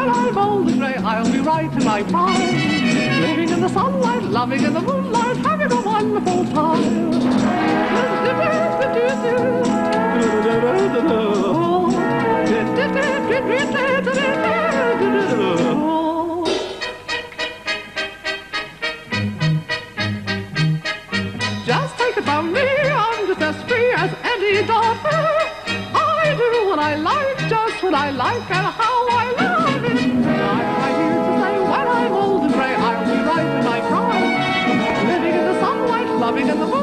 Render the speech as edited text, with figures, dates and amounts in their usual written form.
when I'm old and grey, I'll be right in my prime. Living in the sunlight, loving in the moonlight, having a wonderful time. Just take it from me, I'm just as free as any daughter. I do what I like, just what I like, and how I love it. I used to say, when I'm old and grey, I'll be right in my prime. Living in the sunlight, loving in the